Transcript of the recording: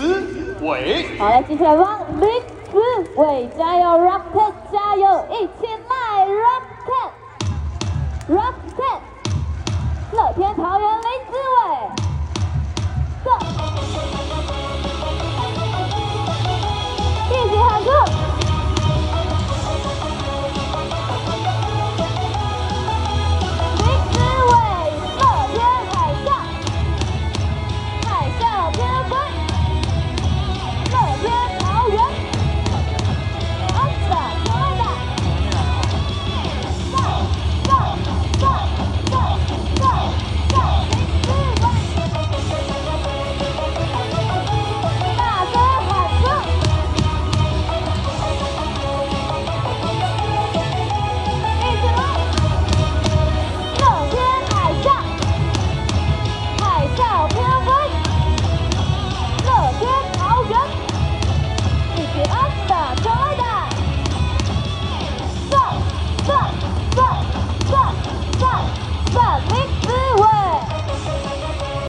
思伟。 好，来接下来帮林思伟加油 ，Rocket 加油，一起来 Rocket，乐天桃园林思伟。